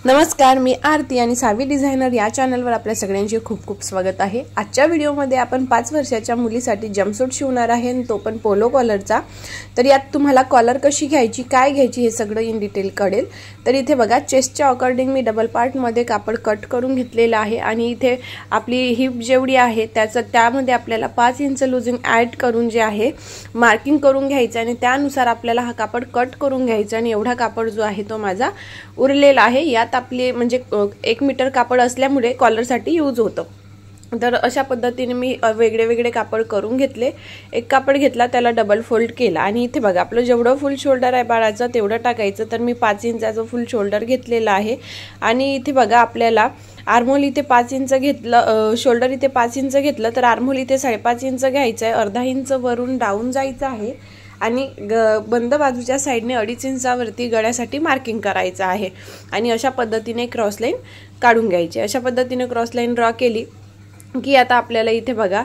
नमस्कार, मी आरती आणि सावी डिझायनर या चॅनलवर आपल्या सगळ्यांचे खूप खूप स्वागत आहे। आजच्या व्हिडिओमध्ये आपण 5 वर्षाच्या मुलीसाठी जंपसूट शिवणार आहे आणि तो पण पोलो कॉलरचा। तर यात तुम्हाला कॉलर कशी घ्यायची, काय घ्यायची हे सगळं इन डिटेल कळेल। तर इथे बघा, चेस्टच्या अकॉर्डिंग मी डबल पार्ट मध्ये कापड कट करून घेतलेला आहे आणि इथे आपली हिप जेवढी आहे त्यामध्ये आपल्याला 5 इंच लूजिंग ऍड करून जे आहे मार्किंग करून घ्यायचं आणि त्यानुसार आपल्याला हा कापड कट करून घ्यायचा आणि एवढा कापड जो आहे तो माझा उरलेला आहे। यात आपले म्हणजे 1 मीटर कापड असल्यामुळे कॉलरसाठी यूज होतं। तर अशा पद्धतीने मी वेगळे कापड करून घेतले। एक कापड घेतला, त्याला डबल फोल्ड केला आणि इथे बघा आपलं जेवढं फुल शोल्डर आहे बाळाचं तेवढं टाकायचं। तर मी 5 इंचाचं फुल शोल्डर घेतलेला आहे आणि इथे बघा आपल्याला आर्महोल इथे 5 इंच घेतलं, शोल्डर इथे 5 इंच घेतलं, तर आर्महोल इथे 5.5 इंच घ्यायचं आहे। अर्धा इंच वरून डाऊन जायचं आहे आणि बंद बाजूच्या साइडने 2.5 इंचावरती गळ्यासाठी मार्किंग करायचं आहे आणि अशा पद्धतीने क्रॉस लाईन काढून घ्यायची। अशा पद्धतीने क्रॉस लाईन ड्रॉ केली की आता आपल्याला इथे बघा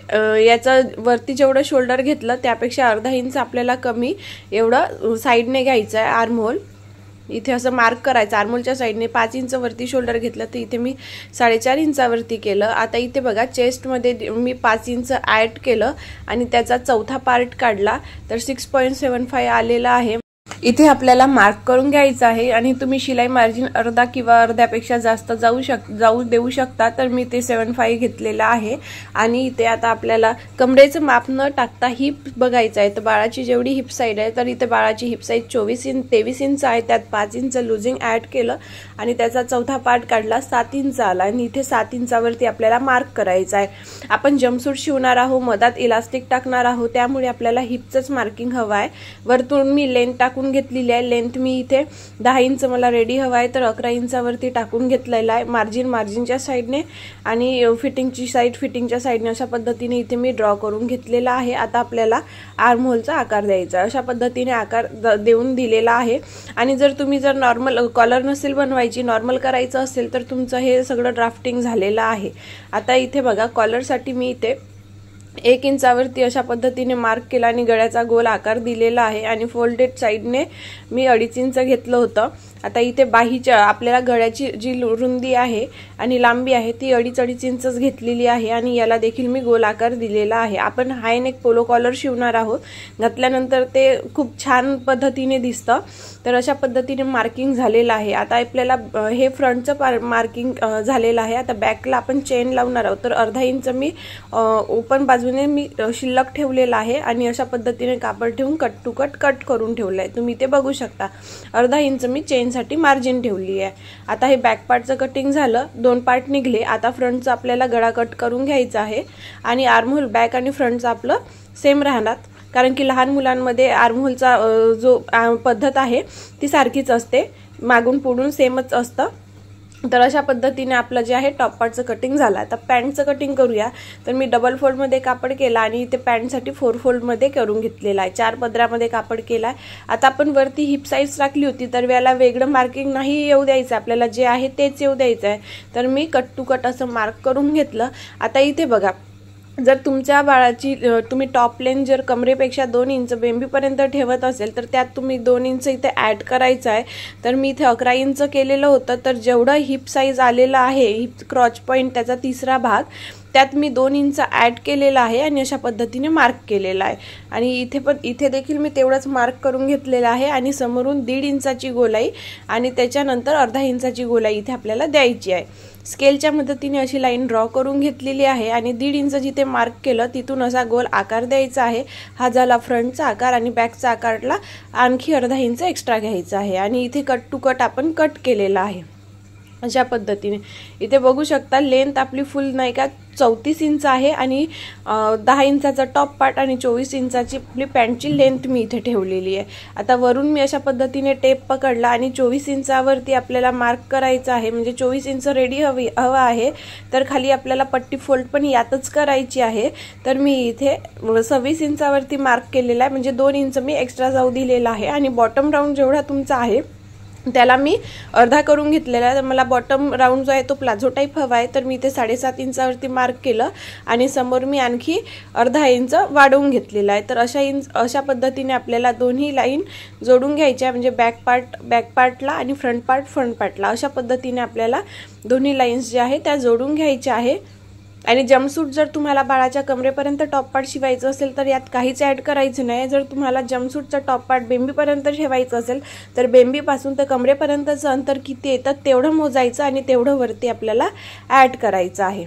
याचा वरती जेवढं शोल्डर घेतलं त्यापेक्षा अर्धा इंच आपल्याला कमी एवढं साइडने घ्यायचं आहे आर्महोल। इथे असं मार्क करायचं, आर्महोलच्या साइडने 5 इंच वरती शोल्डर घेतलं तर इथे मी 4.5 इंचावरती केलं। आता इथे बघा चेस्टमध्ये मी 5 इंच ऍड केलं आणि त्याचा चौथा पार्ट काढला तर 6.75 आलेला आहे। इथे आपल्याला मार्क करून घ्यायचं आहे आणि तुम्ही शिलाई मार्जिन अर्धा किंवा अर्ध्यापेक्षा जास्त जाऊ देऊ शकता। तर मी ते 7.5 घेतलेला आहे आणि इथे आता आपल्याला कमरेचं माप न टाकता हिप बघायचं आहे। तर बाळाची जेवढी हिप साईड आहे तर इथे बाळाची हिप साईज 23 इंच आहे, त्यात 5 इंच लूजिंग ऍड केलं आणि त्याचा चौथा पार्ट काढला, 7 इंच आला आणि इथे 7 इंचावरती आपल्याला मार्क करायचं आहे। आपण जंपसूट शिवणार आहोत, मधात इलास्टिक टाकणार आहोत, त्यामुळे आपल्याला हिपचंच मार्किंग हवं आहे। वरतून मी लेंथ टाकून घेतलेली आहे। लेंथ मी इथे 10 इंच मला रेडी हवा आहे तर 11 इंचावरती टाकून घेतलेला आहे। मार्जिनच्या साइडने आणि फिटिंगच्या साइडने अशा पद्धतीने इथे मी ड्रॉ करून घेतलेला आहे। आता आपल्याला आर्महोलचा आकार द्यायचा, अशा पद्धतीने आकार देऊन दिलेला आहे। आणि जर तुम्ही नॉर्मल कॉलर नसेल बनवायची, नॉर्मल करायचं असेल तर तुमचं हे सगळं ड्राफ्टिंग झालेलं आहे। आता इथे बघा कॉलरसाठी मी इथे 1 इंचावरती अशा पद्धतीने मार्क केला आणि गळ्याचा गोल आकार दिलेला आहे आणि फोल्डेड साइडने मी 2.5 इंच घेतलं होतं। आता इथे बाहीच्या आपल्याला गळ्याची जी रुंदी आहे आणि लांबी आहे ती 2.5 इंचच घेतलेली आहे आणि याला देखील मी गोल आकार दिलेला आहे। आपण हाय नेक पोलो कॉलर शिवणार आहोत, घातल्यानंतर ते खूप छान पद्धतीने दिसतं। तर अशा पद्धतीने मार्किंग झालेलं आहे। आता आपल्याला हे फ्रंटचं मार्किंग झालेलं आहे। आता बॅकला आपण चेन लावणार आहोत तर अर्धा इंच मी ओपन बाजूने मी शिल्लक ठेवलेला आहे आणि अशा पद्धतीने कापड ठेवून कट टू कट करून ठेवलं आहे, तुम्ही ते बघू शकता। अर्धा इंच मी चेनसाठी मार्जिन ठेवली आहे। आता हे बॅक पार्टचं कटिंग झालं, 2 पार्ट निघले। आता फ्रंटचा आपल्याला गळा कट करून घ्यायचा आहे आणि आर्महोल बॅक आणि फ्रंटचं आपलं सेम राहणार, कारण की लहान मुलांमध्ये आर्महोलचा जो पद्धत आहे ती सारखीच असते, मागून पुढून सेमच असतं। तर अशा पद्धतीने आपलं जे आहे टॉप पार्टचं कटिंग झालं। आता पॅन्टचं कटिंग करूया। तर मी डबल फोल्डमध्ये कापड केला आणि इथे पॅन्टसाठी 4 फोल्डमध्ये करून घेतलेला आहे, 4 पदरामध्ये कापड केला। आता आपण वरती हिप साईज टाकली होती तर याला वेगळं मार्किंग नाही येऊ द्यायचं, आपल्याला जे आहे तेच येऊ द्यायचं आहे। तर मी कट टू कट असं मार्क करून घेतलं। आता इथे बघा, जर तुमच्या बाळाची तुम्ही टॉप लेंथ जर कमरेपेक्षा 2 इंच बेंबीपर्यंत ठेवत असेल तर त्यात तुम्ही 2 इंच इथे ऍड करायचं आहे। तर मी इथे 11 इंच केलेलं होतं, तर जेवढं हिप साईज आलेलं आहे, हिप क्रॉच पॉईंट त्याचा तिसरा भाग, त्यात मी 2 इंच ऍड केलेला आहे आणि अशा पद्धतीने मार्क केलेला आहे। आणि इथे देखील मी तेवढंच मार्क करून घेतलेलं आहे आणि समोरून 1.5 इंचाची गोलाई आणि त्याच्यानंतर अर्धा इंचाची गोलाई इथे आपल्याला द्यायची आहे। स्केलच्या मदतीने अशी लाईन ड्रॉ करून घेतलेली आहे आणि 1.5 इंच जिथे मार्क केलं तिथून असा गोल आकार द्यायचा आहे। हा झाला फ्रंटचा आकार आणि बॅकचा आकारला आणखी अर्धा इंच एक्स्ट्रा घ्यायचा आहे आणि इथे कट टू कट आपण कट केलेला आहे। अशा पद्धतीने इथे बघू शकता लेंथ आपली फुल नाही का 34 इंच आहे आणि 10 इंचाचा टॉप पार्ट आणि 24 इंचाची आपली पॅन्टची लेंथ मी इथे ठेवलेली आहे। आता वरून मी अशा पद्धतीने टेप पकडला आणि 24 इंचावरती आपल्याला मार्क करायचं आहे, म्हणजे 24 इंच रेडी हवा आहे। तर खाली आपल्याला पट्टी फोल्ड पण यातच करायची आहे। तर मी इथे 26 इंचावरती मार्क केलेला आहे, म्हणजे 2 इंच मी एक्स्ट्रा जाऊ दिलेला आहे आणि बॉटम राऊंड जेवढा तुमचा आहे त्याला मी अर्धा करून घेतलेला आहे। तर मला बॉटम राऊंड जो आहे तो प्लाझो टाईप हवा आहे, तर मी इथे 7.5 इंचावरती मार्क केलं आणि समोर मी आणखी अर्धा इंच वाढवून घेतलेला आहे। तर अशा पद्धतीने आपल्याला दोन्ही लाईन जोडून घ्यायच्या, म्हणजे बॅक पार्टला आणि फ्रंट पार्टला अशा पद्धतीने आपल्याला दोन्ही लाईन्स ज्या आहेत त्या जोडून घ्यायच्या आहे। आणि जम्पसूट जर तुम्हाला बाळाच्या कमरेपर्यंत टॉप पार्ट शिवायचं असेल तर यात काहीच ॲड करायचं नाही। जर तुम्हाला जम्पसूटचा टॉप पार्ट बेंबीपर्यंत ठेवायचं असेल तर बेंबीपासून तर कमरेपर्यंतचं अंतर किती येतं तेवढं मोजायचं आणि तेवढं वरती आपल्याला ॲड करायचं आहे।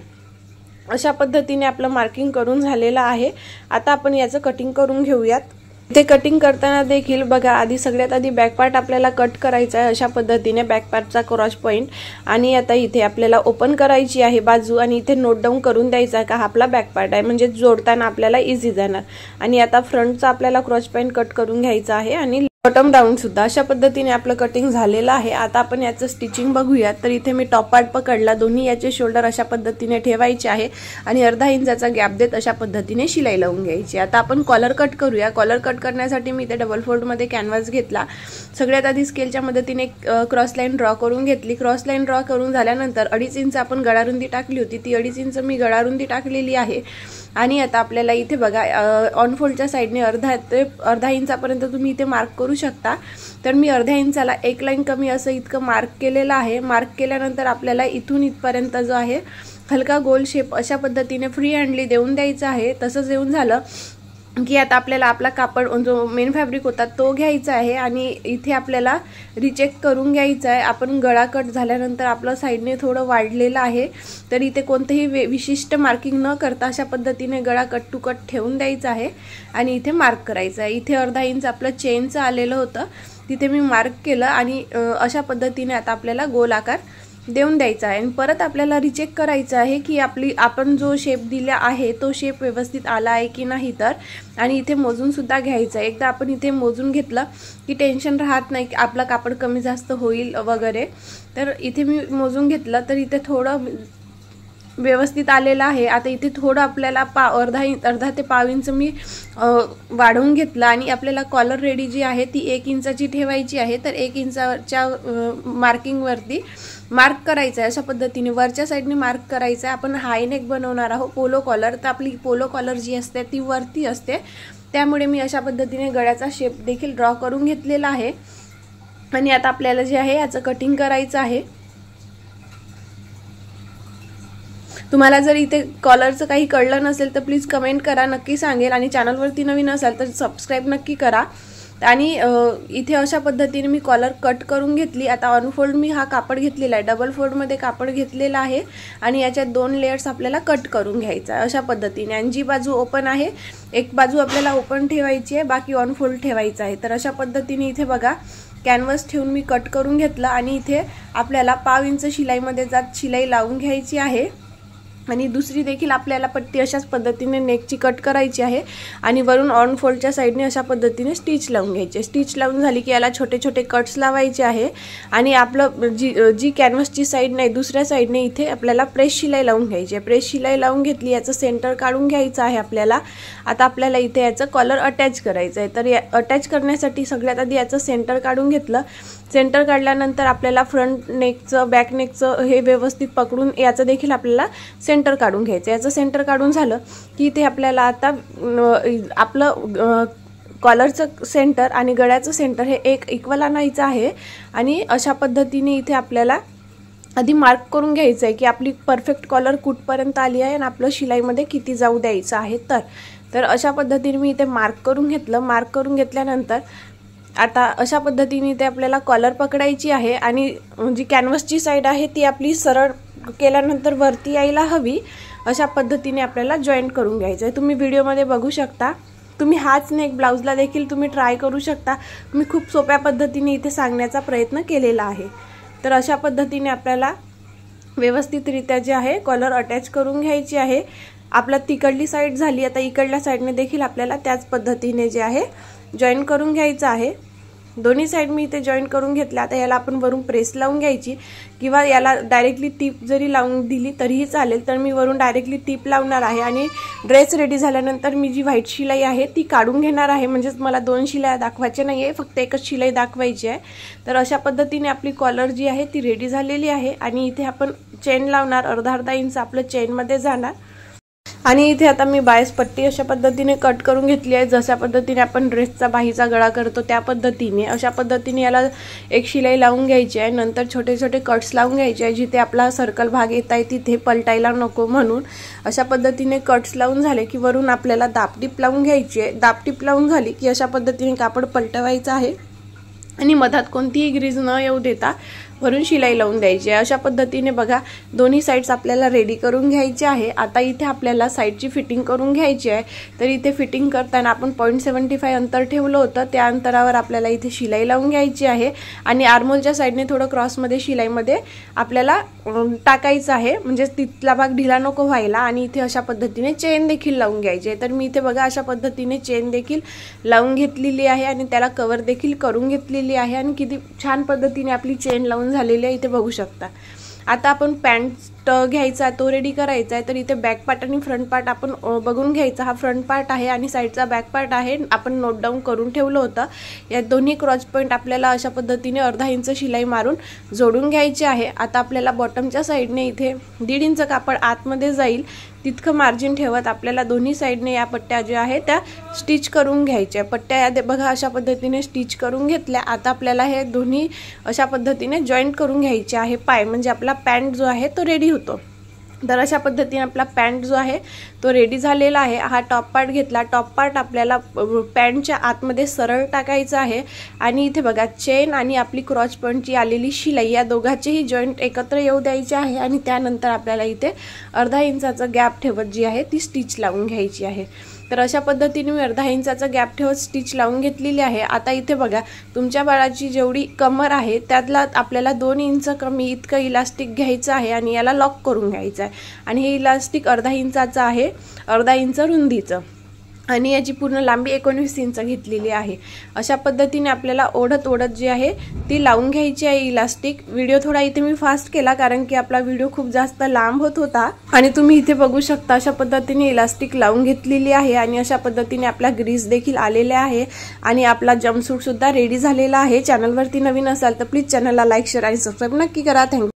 अशा पद्धतीने आपलं मार्किंग करून झालेलं आहे। आता आपण याचं कटिंग करून घेऊयात। इथे कटिंग करताना देखील बघा, आधी सगळ्यात आधी बॅक पार्ट आपल्याला कट करायचा आहे अशा पद्धतीने, बॅक पार्टचा क्रॉस पॉइंट। आणि आता इथे आपल्याला ओपन करायची आहे बाजू आणि इथे नोट डाऊन करून द्यायचा आहे का हा आपला बॅक पार्ट आहे, म्हणजे जोडताना आपल्याला इझी जाणार। आणि आता फ्रंटचा आपल्याला क्रॉस पॉइंट कट करून घ्यायचा आहे आणि बॉटम डाऊन सुद्धा। अशा पद्धतीने आपलं कटिंग झालेलं आहे। आता आपण याचं स्टिचिंग बघूयात। तर इथे मी टॉप पार्ट पकडला, दोन्ही याचे शोल्डर अशा पद्धतीने ठेवायचे आहे आणि अर्धा इंचाचा गॅप देत अशा पद्धतीने शिलाई लावून घ्यायची। आता आपण कॉलर कट करूया। कॉलर कट करण्यासाठी मी इथे डबल फोल्ड मध्ये कॅनव्हास घेतला। सगळ्यात आधी स्केलच्या मदतीने क्रॉस लाईन ड्रॉ करून घेतली। क्रॉस लाईन ड्रॉ करून झाल्यानंतर 2.5 इंच आपण गळारुंदी टाकली होती, ती 2.5 इंच मी गळारुंदी टाकलेली आहे। आणि आता आपल्याला इथे बघा ऑन फोल्डच्या साईडने अर्धा इंचापर्यंत तुम्ही इथे मार्क करू शकता। तर मी अर्ध्या इंचाला एक लाईन कमी असं इतकं मार्क केलेलं आहे। मार्क केल्यानंतर आपल्याला इथून इथपर्यंत जो आहे हलका गोल शेप अशा पद्धतीने फ्री हँडली देऊन द्यायचा आहे। तसंच येऊन झालं की आता आपल्याला आपला कापड जो मेन फॅब्रिक होता तो घ्यायचा आहे आणि इथे आपल्याला रिचेक करून घ्यायचा आहे। आपण गळा कट झाल्यानंतर आपलं साईडने थोडं वाढलेलं आहे, तर इथे कोणतेही विशिष्ट मार्किंग न करता अशा पद्धतीने गळा कट टू कट ठेवून द्यायचा आहे आणि इथे मार्क करायचं आहे। इथे अर्धा इंच आपलं चेनचं आलेलं होतं, तिथे मी मार्क केलं आणि अशा पद्धतीने आता आपल्याला गोल आकार देऊन द्यायचा आहे। आणि परत आपल्याला रिचेक करायचं आहे की आपण जो शेप दिला आहे तो शेप व्यवस्थित आला आहे की नाही तर, आणि इथे मोजून सुद्धा घ्यायचं आहे। एकदा आपण इथे मोजून घेतलं की टेन्शन राहत नाही की आपला कापड कमी जास्त होईल वगैरे। तर इथे मी मोजून घेतलं तर इथे थोडं व्यवस्थित आलेला आहे। आता इथे थोडं आपल्याला अर्धा ते पाव इंच मी वाढवून घेतलं आणि आपल्याला कॉलर रेडी जी आहे ती 1 इंचाची ठेवायची आहे। तर 1 इंचाच्या मार्किंगवरती मार्क करायचं आहे। अशा पद्धतीने वरच्या साईडने मार्क करायचं आहे। आपण हाय नेक बनवणार आहोत पोलो कॉलर, तर आपली पोलो कॉलर जी असते ती वरती असते, त्यामुळे मी अशा पद्धतीने गळ्याचा शेप देखील ड्रॉ करून घेतलेला आहे। आणि आता आपल्याला जे आहे याचं कटिंग करायचं आहे। तुम्हाला जर इथे कॉलरचं काही कळलं नसेल तर प्लीज कमेंट करा, नक्की सांगेल। आणि चॅनलवरती नवीन असाल तर सबस्क्राईब नक्की करा। आणि इथे अशा पद्धतीने मी कॉलर कट करून घेतली। आता ऑनफोल्ड मी हा कापड घेतलेला आहे, डबल फोल्डमध्ये कापड घेतलेला आहे आणि याच्यात 2 लेयर्स आपल्याला कट करून घ्यायचा आहे अशा पद्धतीने। आणि जी बाजू ओपन आहे एक बाजू आपल्याला ओपन ठेवायची आहे, बाकी ऑनफोल्ड ठेवायचा आहे। तर अशा पद्धतीने इथे बघा कॅनव्हास ठेवून मी कट करून घेतलं आणि इथे आपल्याला पाव इंच शिलाईमध्ये जात शिलाई लावून घ्यायची आहे। आणि दुसरी देखील आपल्याला पट्टी अशाच पद्धतीने नेकची कट करायची आहे आणि वरून ऑन फोल्डच्या साईडने अशा पद्धतीने स्टिच लावून घ्यायचे। स्टिच लावून झाली की याला छोटे छोटे कट्स लावायचे आहे आणि आपलं जी कॅनव्हासची साईड नाही दुसऱ्या साईडने इथे आपल्याला प्रेस शिलाई लावून घ्यायची आहे। प्रेस शिलाई लावून घेतली, याचं सेंटर काढून घ्यायचं आहे आपल्याला। आता आपल्याला इथे याचं कॉलर अटॅच करायचं आहे, तर अटॅच करण्यासाठी सगळ्यात आधी याचं सेंटर काढून घेतलं। सेंटर काढल्यानंतर आपल्याला फ्रंट नेकचं बॅक नेकचं हे व्यवस्थित पकडून याचं देखील आपल्याला सेंटर काढून घ्यायचं। याचं सेंटर काढून झालं की इथे आपल्याला आता आपलं कॉलरचं सेंटर आणि गळ्याचं सेंटर हे एक इक्वल आणायचं आहे। आणि अशा पद्धतीने इथे आपल्याला आधी मार्क करून घ्यायचं आहे की आपली परफेक्ट कॉलर कुठपर्यंत आली आहे आणि आपलं शिलाईमध्ये किती जाऊ द्यायचं आहे। तर अशा पद्धतीने मी इथे मार्क करून घेतलं। मार्क करून घेतल्यानंतर आता अशा पद्धतीने इथे आपल्याला कॉलर पकडायची आहे आणि जी कॅनव्हासची साईड आहे ती आपली सरळ केल्यानंतर वरती यायला हवी अशा पद्धतीने आपल्याला जॉईंट करून घ्यायचं आहे। तुम्ही व्हिडिओमध्ये बघू शकता, तुम्ही हाच नेक ब्लाउजला देखील तुम्ही ट्राय करू शकता। मी खूप सोप्या पद्धतीने इथे सांगण्याचा प्रयत्न केलेला आहे। तर अशा पद्धतीने आपल्याला व्यवस्थितरित्या जे आहे कॉलर अटॅच करून घ्यायची आहे। आपला तिकडली साईड झाली, आता इकडल्या साईडने देखील आपल्याला त्याच पद्धतीने जे आहे जॉईन करून घ्यायचं आहे। दोन्ही साईड मी इथे जॉईंट करून घेतल्या। आता याला आपण वरून प्रेस लावून घ्यायची किंवा याला डायरेक्टली टीप जरी लावून दिली तरीही चालेल। तर मी वरून डायरेक्टली टीप लावणार आहे आणि ड्रेस रेडी झाल्यानंतर मी जी व्हाईट शिलाई आहे ती काढून घेणार आहे। म्हणजेच मला 2 शिलाई दाखवायच्या नाहीये, फक्त एकच शिलाई दाखवायची आहे। तर अशा पद्धतीने आपली कॉलर जी आहे ती रेडी झालेली आहे आणि इथे आपण चेन लावणार। अर्धा इंच आपलं चेन मध्ये जाणार आणि इथे आता मी बायस पट्टी अशा पद्धतीने कट करून घेतली आहे। जशा पद्धतीने आपण ड्रेसचा बाहीचा गळा करतो त्या पद्धतीने अशा पद्धतीने याला एक शिलाई लावून घ्यायची आहे। नंतर छोटे छोटे कट्स लावून घ्यायचे आहे, जिथे आपला सर्कल भाग येत आहे तिथे पलटायला नको म्हणून। अशा पद्धतीने कट्स लावून झाले की वरून आपल्याला दाबटीप लावून घ्यायची आहे। दाबटीप लावून झाली की अशा पद्धतीने कापड पलटवायचं आहे आणि मधात कोणतीही ग्रीज न येऊ देता वरून शिलाई लावून द्यायची आहे। अशा पद्धतीने बघा दोन्ही साइड्स आपल्याला रेडी करून घ्यायचे आहे। आता इथे आपल्याला साइडची फिटिंग करून घ्यायची आहे। तर इथे फिटिंग करताना आपण 0.75 अंतर ठेवलं होतं, त्या अंतरावर आपल्याला इथे शिलाई लावून घ्यायची आहे आणि आर्मोलच्या साइडने थोडं क्रॉसमध्ये शिलाईमध्ये आपल्याला टाकायचं आहे, म्हणजे तिथला भाग ढिला नको व्हायला। आणि इथे अशा पद्धतीने चेन देखील लावून घ्यायची आहे। तर मी इथे बघा अशा पद्धतीने चेन देखील लावून घेतलेली आहे आणि त्याला कव्हर देखील करून घेतलेली आहे आणि किती छान पद्धतीने आपली चेन लावून झालेली आहे इथे बघू शकता। आता आपण पॅन्ट घ्यायचा तो रेडी करायचा आहे। तर इथे बॅक पार्ट आणि फ्रंट पार्ट आपण बघून घ्यायचा। हा फ्रंट पार्ट आहे आणि साइडचा बॅक पार्ट आहे, आपण नोट डाऊन करून ठेवलं होतं। या दोन्ही क्रॉस पॉइंट आपल्याला अशा पद्धतीने अर्धा इंच शिलाई मारून जोडून घ्यायची आहे। आता आपल्याला बॉटमच्या साइडने इथे 1.5 इंच कापड आतमध्ये जाईल तितकं मार्जिन ठेवत आपल्याला दोन्ही साइडने या पट्ट्या ज्या आहेत त्या स्टिच करून घ्यायच्या। पट्ट्या या बघा अशा पद्धतीने स्टिच करून घेतल्या। आता आपल्याला हे दोन्ही अशा पद्धतीने जॉईंट करून घ्यायचे आहे पाय, म्हणजे आपला पॅन्ट जो आहे तो रेडी होतो। तर अशा पद्धतीने आपला पॅन्ट जो आहे तो रेडी झालेला आहे। हा टॉप पार्ट घेतला, टॉप पार्ट आपल्याला पॅन्टच्या आतमध्ये सरळ टाकायचा आहे आणि इथे बघा चेन आणि आपली क्रॉस पॉइंटची आलेली शिलाई या दोघांचेही जॉईंट एकत्र येऊ द्यायचे आहे आणि त्यानंतर आपल्याला इथे अर्धा इंचाचा गॅप ठेवत जी आहे ती स्टिच लावून घ्यायची आहे। तर अशा पद्धतीने मी अर्धा इंचाचा गॅप ठेवत स्टिच लावून घेतलेली आहे। आता इथे बघा तुमच्या बाळाची जेवढी कमर आहे त्यातला आपल्याला 2 इंच कमी इतकं इलास्टिक घ्यायचं आहे आणि याला लॉक करून घ्यायचं आहे आणि हे इलास्टिक अर्धा इंचाचं आहे, अर्धा इंच रुंदीचं आणि याची पूर्ण लांबी 19 इंच घेतलेली आहे। अशा पद्धतीने आपल्याला ओढत जी आहे ती लावून घ्यायची आहे इलास्टिक। व्हिडिओ थोडा इथे मी फास्ट केला कारण की आपला व्हिडिओ खूप जास्त लांब होत होता आणि तुम्ही इथे बघू शकता अशा पद्धतीने इलास्टिक लावून घेतलेली आहे आणि अशा पद्धतीने आपला ग्रीस देखील आलेला आहे आणि आपला जंपसूट सुद्धा रेडी झालेला आहे। चॅनलवरती नवीन असाल तर प्लीज चॅनलला लाईक शेअर आणि सबस्क्राईब नक्की करा। थँक्यू।